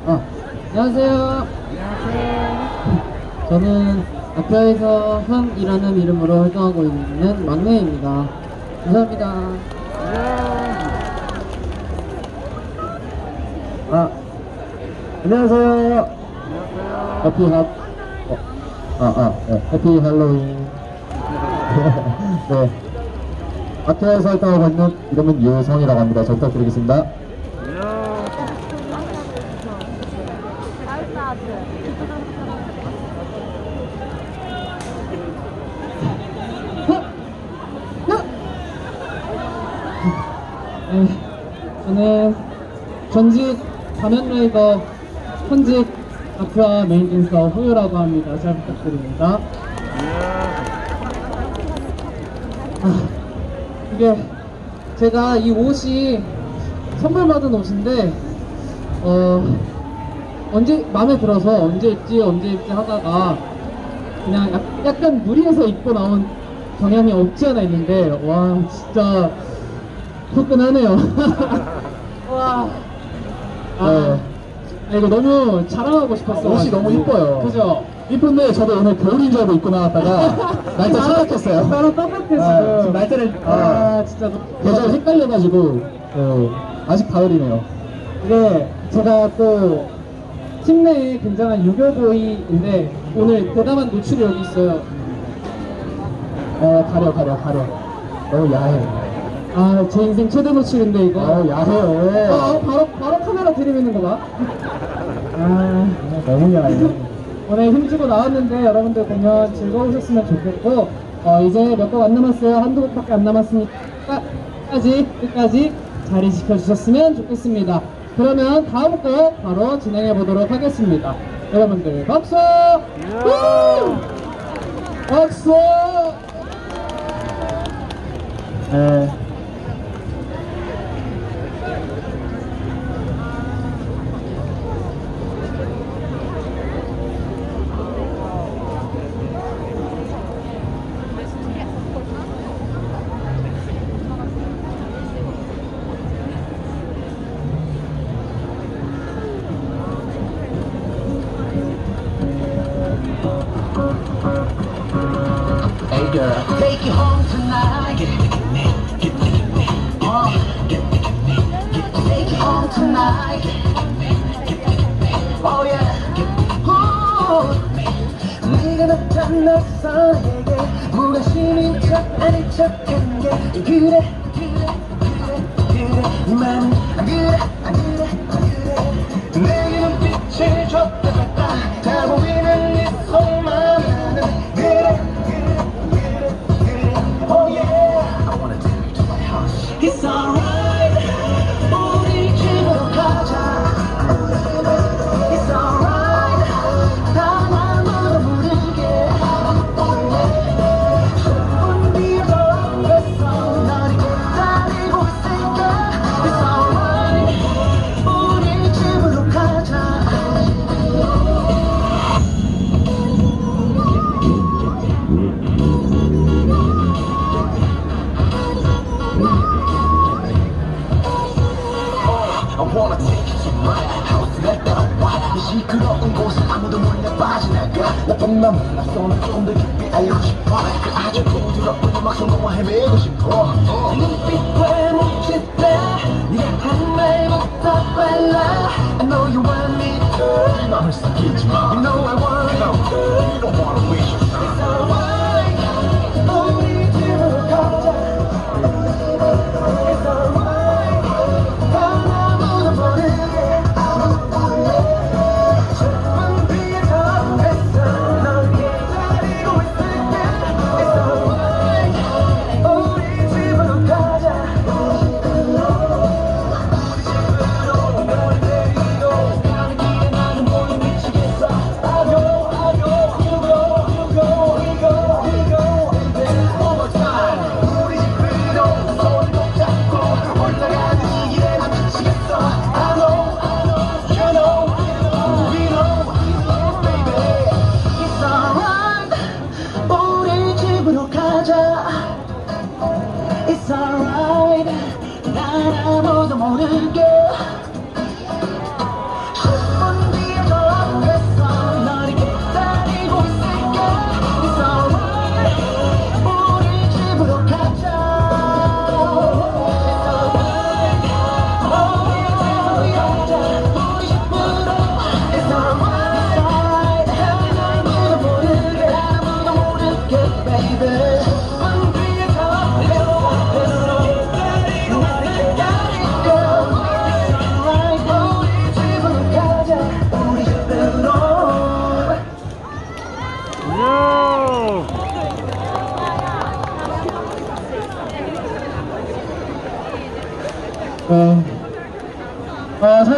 안녕하세요. 저는 아표에서 형이라는 이름으로 활동하고 있는 막내입니다. 감사합니다. 안녕하세요. 해피 해피 할로윈. 네. 아표에서 활동하고 있는 이름은 유성이라고 합니다. 잘 부탁드리겠습니다. 저는 전직 가면라이더 현직 아쿠아 메인 댄서 호유라고 합니다. 잘 부탁드립니다. 이게 제가 이 옷이 선물 받은 옷인데 언제 마음에 들어서 언제 입지 하다가 그냥 약간 무리해서 입고 나온 경향이 없지 않아 있는데 와 진짜 후끈하네요. 와. 이거 너무 자랑하고 싶었어. 옷이 너무 이뻐요. 그죠? 이쁜데 저도 오늘 겨울인 줄 알고 입고 나왔다가 날짜 착각했어요. 나랑 똑같아 지금. 지금 날짜를 진짜 계절 헷갈려가지고 아직 가을이네요. 이게 제가 또 팀 내에 굉장한 유교보이인데 오늘 대담한 노출이 여기 있어요. 가려. 너무 야해. 제 인생 최대 노출인데 이거. 야해. 바로 카메라 들이미는 거 봐. 너무 야해. 오늘 힘주고 나왔는데 여러분들 공연 즐거우셨으면 좋겠고 이제 몇 곡 안 남았어요. 한두 곡밖에 안 남았으니까 끝까지 자리 지켜주셨으면 좋겠습니다. 그러면 다음 곡 바로 진행해 보도록 하겠습니다. 여러분들 박수! 박수! Hey girl, take you home tonight. Take you home tonight. Oh yeah. 네가 나타나서 내게 무관심인 척 아닌 척한 게 그래 네 맘은 그래 내게 눈빛을 줬다 뺐다 다 보이는 네 속마음은 그래 Oh yeah I wanna take you to my house It's alright 우리 집으로 가자 It's alright 단 아무도 모르게 문 뒤에 덮였어 널 기다리고 있으니까 It's alright 우리 집으로 가자 I wanna take you to my house 날 따라와 이 시끄러운 곳에 아무도 몰래 빠져나가 나쁜 맘은 낯서는 조금 더 깊이 알고 싶어 그 아주 부드러운 음악 성공과 헤매고 싶어 눈빛과 몸짓다 네가 한 말보다 빨라 I know you want me to 맘을 삭히지 마 You know I want you You don't wanna waste your time It's alright 우리 집으로 가자 It's alright 단 아무도 모르게 문 뒤에 덮였어 널 기다리고 있을게 It's alright 우리 집으로 가자 우리 집으로 널 데리고 가는 길에 나는 몰래 미치겠어 I go, you go, you go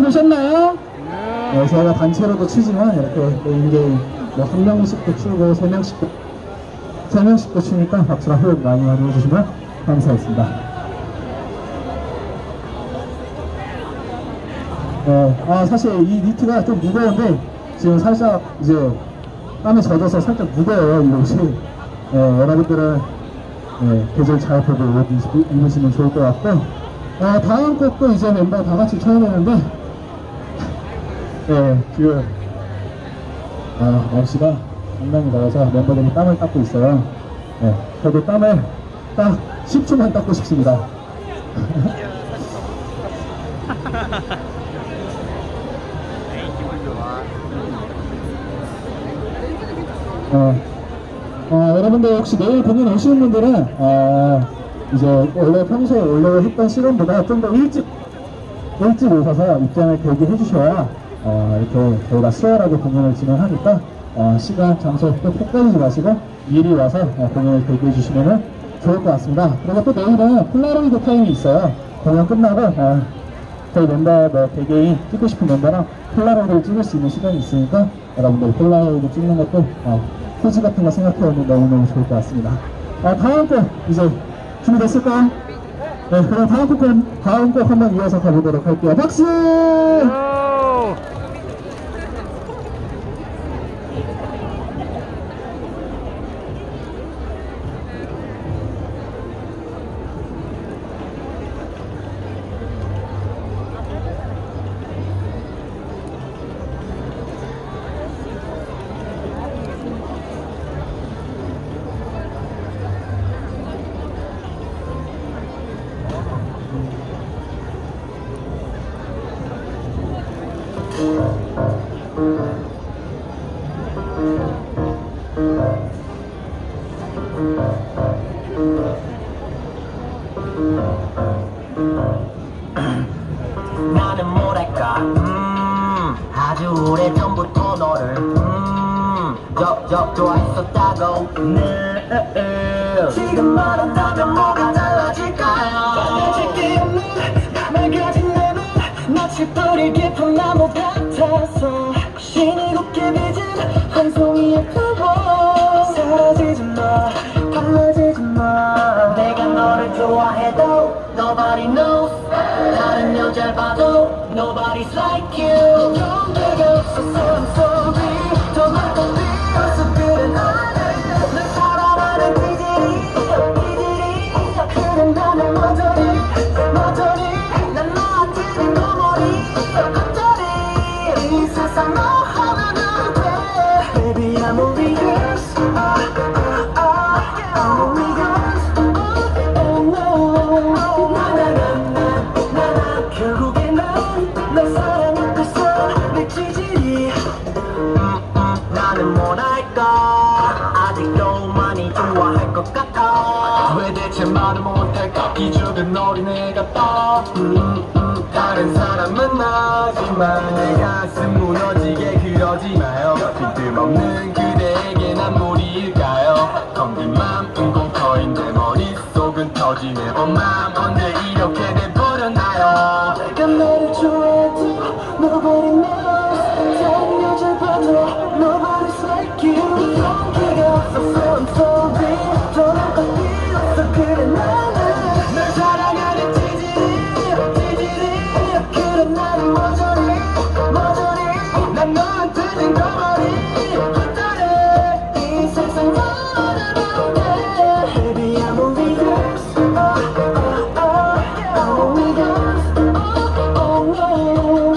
보셨나요? 네, 저희가 단체로도 치지만 이렇게 개인개인 뭐 한 명씩도 추고 세 명씩도 추니까 박수랑 호흡 많이 해주시면 감사하겠습니다. 사실 이 니트가 좀 무거운데 지금 살짝 이제 땀에 젖어서 살짝 무거워요, 이 옷이. 여러분들은 계절 잘 보고 옷 입으시면 좋을 것 같고, 다음 곡도 이제 멤버 다 같이 쳐야 되는데, 지금 날씨가 상당히 더워서 멤버들이 땀을 닦고 있어요. 저도 땀을 딱 10초만 닦고 싶습니다. 여러분들 혹시 내일 공연 오시는 분들은 이제 원래 평소에 원래 했던 시간보다 좀 더 일찍 오셔서 입장을 대기해 주셔야 이렇게 저희가 수월하게 공연을 진행하니까 시간, 장소 또 헷갈리지 마시고 미리 와서 공연을 대기해 주시면 좋을 것 같습니다. 그리고 또 내일은 폴라로이드 타임이 있어요. 공연 끝나고 저희 멤버 개개인 찍고 싶은 멤버랑 폴라로이드를 찍을 수 있는 시간이 있으니까 여러분들 폴라로이드 찍는 것도 포즈 같은 거 생각해보면 너무너무 좋을 것 같습니다. 다음 곡 이제 준비됐을까요? 네, 그럼 다음 곡 한번 이어서 가보도록 할게요. 박수! 나는 뭐랄까 아주 오래전부터 너를 좋아했었다고 지금 말한다면 뭐가 달라질까요? 달라질 게 없는 맑아진 내눈 마치 뿌리 깊은 나무 같아서 신이 곱게 빚은 한 송이의 flower 사라지지 마 달라지지 마 내가 너를 좋아해도 nobody knows 다른 여자를 봐도 nobody's like you 경계가 없어서 I'm sorry 더 말도 비어서 그래 나는 널 사랑하는 기질이 그래 나는 모조리 난 너한테 된 거머리 어쩌리 이 세상 너 하나는 돼 Baby I'm only yours I'm only yours oh no 나나나나나나 결국에 널 사랑했겠어 내 지질이 나는 뭐랄까 아직도 많이 좋아할 것 같아 왜 대체 말을 못할까 기죽은 어린애 같아 다른 사람 만나지만 내 가슴 무너지게 그러지 마요 빈틈없는 그대에게 난 무리일까요 검긴 맘은 공터인데 머릿속은 터지네 맘 언제 이렇게 돼버렸나요 내가 너를 좋아해도 nobody knows 다른 여자를 봐도 nobody's like you 용기가 없어서 I'm sorry 떠날 것 비었어 그래 나는 널 사랑하는 지질이 그래 나는 모조리 난 너한테 된 거머리 어쩌래 이 세상 너는 돼 Baby I'm only yours I'm only yours oh no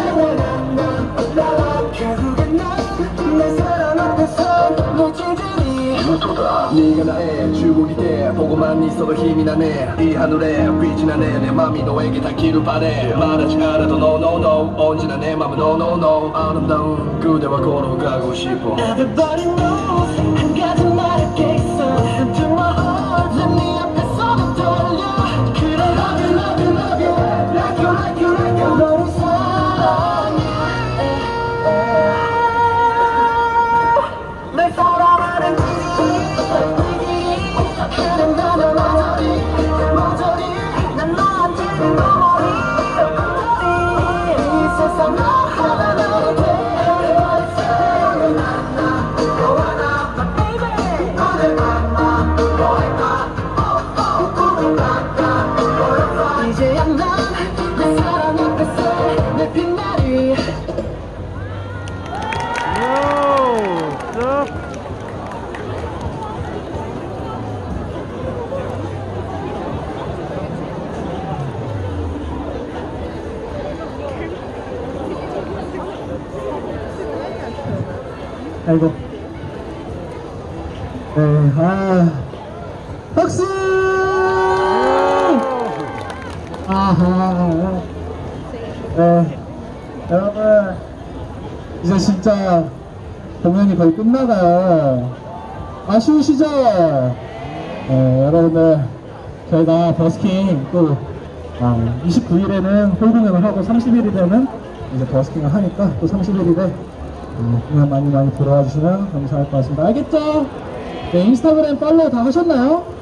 나나나나나 결국엔 넌내 사랑 앞에서 내 지질이 유토다 네가 나의 주곡이 돼 보고만 있어도 힘이 나네 이 하늘에 빛이 나네 내 맘이 너에게 닿기를 바래 말하지 않아도 no no no 언제나 내 맘은 no no no 아름다운 그대와 걸어가고 싶어 Everybody knows 한 가지 말할게 있어 Into my heart 난 네 앞에서 떨려 그래 love you love you love you like you like you like you 너를 사랑해 날 사랑하는 그래 나는 모조리 난 너한테 된 거머리 이 이제야 난내 사랑 앞에서 내 빛나리 아이고. 네, 박수! 아하. 네, 여러분, 이제 진짜 공연이 거의 끝나가요. 아쉬우시죠? 여러분들, 저희가 버스킹 또 29일에는 홀 공연을 하고 30일에는 이제 버스킹을 하니까 또 30일에 공연 많이 들어와 주시면 감사할 것 같습니다. 알겠죠? 네, 인스타그램 팔로우 다 하셨나요?